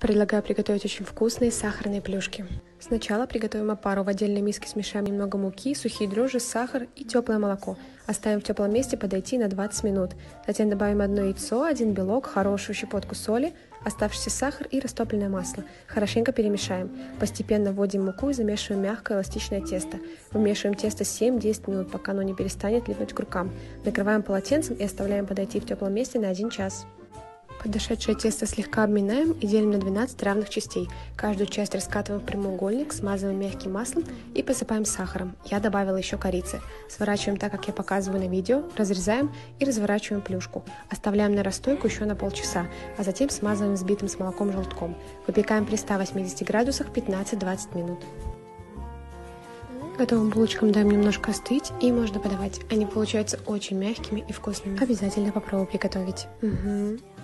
Предлагаю приготовить очень вкусные сахарные плюшки. Сначала приготовим опару. В отдельной миске смешаем немного муки, сухие дрожжи, сахар и теплое молоко. Оставим в теплом месте подойти на 20 минут. Затем добавим одно яйцо, один белок, хорошую щепотку соли, оставшийся сахар и растопленное масло. Хорошенько перемешаем. Постепенно вводим муку и замешиваем мягкое эластичное тесто. Вымешиваем тесто 7-10 минут, пока оно не перестанет липнуть к рукам. Накрываем полотенцем и оставляем подойти в теплом месте на 1 час. Подошедшее тесто слегка обминаем и делим на 12 равных частей. Каждую часть раскатываем в прямоугольник, смазываем мягким маслом и посыпаем сахаром. Я добавила еще корицы. Сворачиваем так, как я показываю на видео, разрезаем и разворачиваем плюшку. Оставляем на расстойку еще на полчаса, а затем смазываем взбитым с молоком желтком. Выпекаем при 180 градусах 15-20 минут. Готовым булочкам даем немножко остыть и можно подавать. Они получаются очень мягкими и вкусными. Обязательно попробуй приготовить.